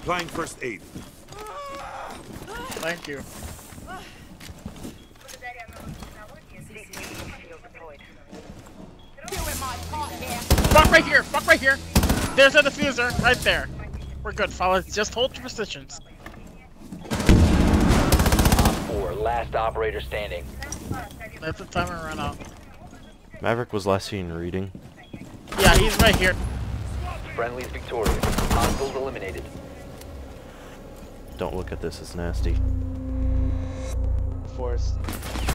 Applying first aid. Thank you. Fuck right here! Fuck right here! There's a diffuser right there. We're good, fellas. Just hold your positions. Op 4, last operator standing. Let the timer run out. Maverick was last seen reading. Yeah, he's right here. Friendly's victorious. Hostiles eliminated. Don't look at this, it's nasty. Force.